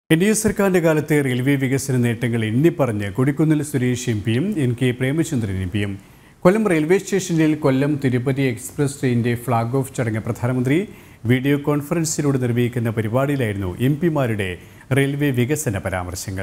NDA സർക്കാരിന്റെ കാലത്തെ railway വികസന നേട്ടങ്ങൾ എണ്ണിപ്പറഞ്ഞ് കൊടിക്കുന്നിൽ സുരേഷ് എംപിയും NK പ്രേമചന്ദ്രൻ എംപിയും കൊല്ലം റെയിൽവേ സ്റ്റേഷനിൽ കൊല്ലം തിരുപ്പതി എക്സ്പ്രസ് ട്രെയിനിന്റെ ഫ്ലാഗ് ഓഫ് ചടങ്ങ് പ്രധാനമന്ത്രി വീഡിയോ കോൺഫറൻസിലൂടെ നിർവഹിക്കുന്ന പരിപാടിയിലായിരുന്നു എംപിമാരുടെ റെയിൽവേ വികസന പരാമർശങ്ങൾ.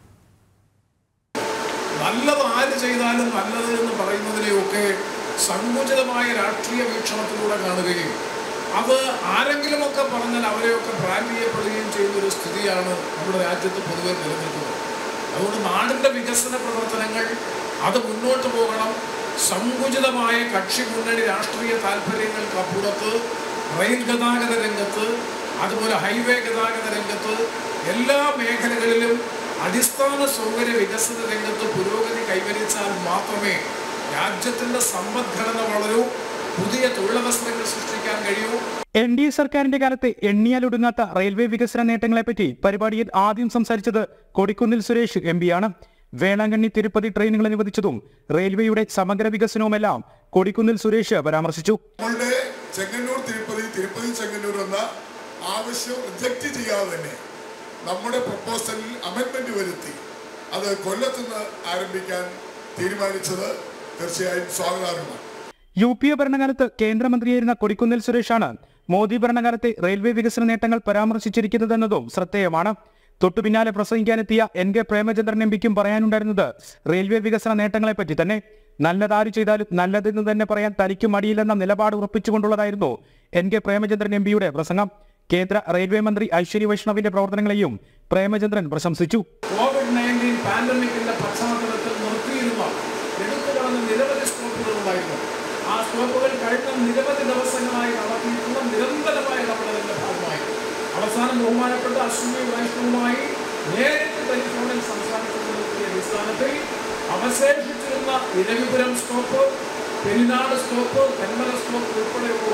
നല്ലത് ആര് ചെയ്താലും നല്ലത് എന്ന് പറയുന്നതിനെയൊക്കെ സങ്കുചിതമായ രാഷ്ട്രീയ വീക്ഷണത്തിലൂടെ കാണുകയും അത് ആരെങ്കിലുമൊക്കെ പറഞ്ഞാൽ അവരെയൊക്കെ ബ്രാൻഡ് ചെയ്യപ്പെടുകയും ചെയ്യുന്നൊരു സ്ഥിതിയാണ് നമ്മുടെ രാജ്യത്ത് പൊതുവെ നിലനിൽക്കുന്നത്. അതുകൊണ്ട് നാടിൻ്റെ വികസന പ്രവർത്തനങ്ങൾ അത് മുന്നോട്ട് പോകണം. സങ്കുചിതമായ കക്ഷി മുന്നണി രാഷ്ട്രീയ താല്പര്യങ്ങൾക്കപ്പുറത്ത് റെയിൽ ഗതാഗത രംഗത്ത്, അതുപോലെ ഹൈവേ ഗതാഗത രംഗത്ത്, എല്ലാ മേഖലകളിലും അടിസ്ഥാന സൗകര്യ വികസന രംഗത്ത് പുരോഗതി കൈവരിച്ചാൽ മാത്രമേ രാജ്യത്തിൻ്റെ സമ്പദ്ഘടന വളരൂ, പുതിയ തൊഴിലവസരങ്ങൾ സൃഷ്ടിക്കാൻ കഴിയൂ. NDA സർക്കാരിന്റെ കാലത്ത് എണ്ണിയാലൊടുങ്ങാത്ത റെയിൽവേ വികസന നേട്ടങ്ങളെപ്പറ്റി പരിപാടിയിൽ ആദ്യം സംസാരിച്ചത് കൊടിക്കുന്നിൽ സുരേഷ് എംപിയാണ്. വേളാങ്കണ്ണി തിരുപ്പതി ട്രെയിനുകൾ അനുവദിച്ചതും റെയിൽവേയുടെ സമഗ്ര വികസനവുമെല്ലാം കൊടിക്കുന്നിൽ സുരേഷ് പരാമർശിച്ചു. ചെങ്ങന്നൂർ തിരുപ്പതി ചെങ്ങന്നൂർ എന്ന ആവശ്യം റിജക്ട് ചെയ്യാതെ തന്നെ നമ്മുടെ പ്രപ്പോസലിൽ അമെൻമെന്റ് വരുത്തി അത് കൊല്ലത്തുനിന്ന് ആരംഭിക്കാൻ തീരുമാനിച്ചത് തീർച്ചയായും സ്വാഗതാർഹമാണ്. UPA ഭരണകാലത്ത് കേന്ദ്രമന്ത്രിയായിരുന്ന കൊടിക്കുന്നിൽ സുരേഷാണ് മോദി ഭരണകാലത്തെ റെയിൽവേ വികസന നേട്ടങ്ങൾ പരാമർശിച്ചിരിക്കുന്നതെന്നതും ശ്രദ്ധേയമാണ്. തൊട്ടു പിന്നാലെ പ്രസംഗിക്കാനെത്തിയ NK പ്രേമചന്ദ്രൻ എംപിക്കും പറയാനുണ്ടായിരുന്നത് റെയിൽവേ വികസന നേട്ടങ്ങളെപ്പറ്റി തന്നെ. നല്ലതാര് ചെയ്താലും നല്ലതെന്ന് തന്നെ പറയാൻ തനിക്ക് മടിയില്ലെന്ന നിലപാട് ഉറപ്പിച്ചുകൊണ്ടുള്ളതായിരുന്നു NK പ്രേമചന്ദ്രൻ എംപിയുടെ പ്രസംഗം. കേന്ദ്ര റെയിൽവേ മന്ത്രി അശ്വിനി വൈഷ്ണവിന്റെ പ്രവർത്തനങ്ങളെയും പ്രേമചന്ദ്രൻ പ്രശംസിച്ചു. കോവിഡ്-19 പാൻഡമിക്കിന്റെ പശ്ചാത്തലത്തിൽ നിർത്തിയിരുന്ന എടുത്തു പറഞ്ഞ നിരവധി സ്റ്റോപ്പുകൾ ഉണ്ടായിരുന്നു. ആ സ്റ്റോപ്പുകൾ കഴിഞ്ഞ നിരവധി ദിവസങ്ങളായി നടത്തിയിട്ടുള്ള നിരന്തരമായ ഇടപെടലിന്റെ ഭാഗമായി അവസാനം ബഹുമാനപ്പെട്ട അശ്വിനി വൈഷ്ണവുമായി നേരിട്ട് ടെലിഫോണിൽ സംസാരിക്കുന്നതിന്റെ അടിസ്ഥാനത്തിൽ അവശേഷിച്ചിരുന്ന Iravipuram stop, Perinad stop, Thenmala stop ഉൾപ്പെടെയുള്ള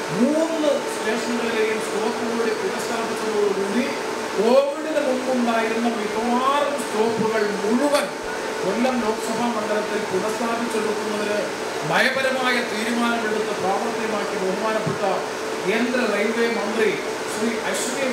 3 സ്റ്റേഷനുകളിലെയും സ്റ്റോപ്പുകളുടെ പുനഃസ്ഥാപിച്ചതോടുകൂടി കോവിഡിന് മുമ്പുണ്ടായിരുന്ന മിക്കവാറും സ്റ്റോപ്പുകൾ മുഴുവൻ കൊല്ലം ലോക്സഭാ മണ്ഡലത്തിൽ പുനഃസ്ഥാപിച്ചെടുക്കുന്നതിന് നയപരമായ തീരുമാനമെടുത്ത് പ്രാവർത്തികമാക്കി ബഹുമാനപ്പെട്ട കേന്ദ്ര റെയിൽവേ മന്ത്രി ശ്രീ അശ്വിനി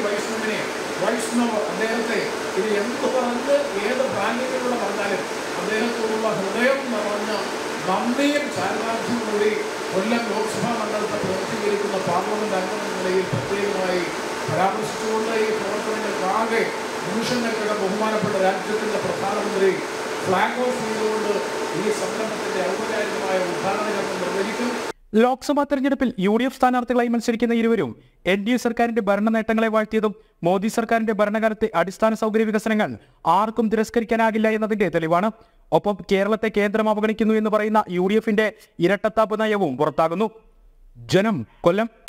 വൈഷ്ണവ് അദ്ദേഹത്തെ ഇത് എന്ത് പറഞ്ഞ് ഏത് ബ്രാൻഡിങ്ങിലൂടെ പറഞ്ഞാലും അദ്ദേഹത്തോടുള്ള ഹൃദയം നിറഞ്ഞ നന്ദിയും ചാരിതാർത്ഥ്യവും കൂടി കൊല്ലം ലോക്സഭാ മണ്ഡലത്തെ പ്രതിനിധീകരിക്കുന്ന പാർലമെന്റ് അംഗമെന്ന നിലയിൽ പ്രത്യേകമായി പരാമർശിച്ചുകൊണ്ട് ഈ പ്രവർത്തനങ്ങൾക്കാകെ നിമിഷങ്ങൾക്കകം ബഹുമാനപ്പെട്ട രാജ്യത്തിന്റെ പ്രധാനമന്ത്രി ഫ്ലാഗ് ഓഫ് ചെയ്തുകൊണ്ട് ഈ സംരംഭത്തിന്റെ ഔപചാരികമായ ഉദ്ഘാടനം നിർവഹിക്കും. ലോക്സഭാ തെരഞ്ഞെടുപ്പിൽ UDF സ്ഥാനാർത്ഥികളായി മത്സരിക്കുന്ന ഇരുവരും NDA സർക്കാരിന്റെ ഭരണ നേട്ടങ്ങളെ വാഴ്ത്തിയതും മോദി സർക്കാരിന്റെ ഭരണകാലത്തെ അടിസ്ഥാന സൗകര്യ വികസനങ്ങൾ ആർക്കും തിരസ്കരിക്കാനാകില്ല എന്നതിന്റെ തെളിവാണ്. ഒപ്പം കേരളത്തെ കേന്ദ്രം അവഗണിക്കുന്നു എന്ന് പറയുന്ന UDFന്റെ ഇരട്ടത്താപ്പ് നയവും പുറത്താകുന്നു. ജനം, കൊല്ലം.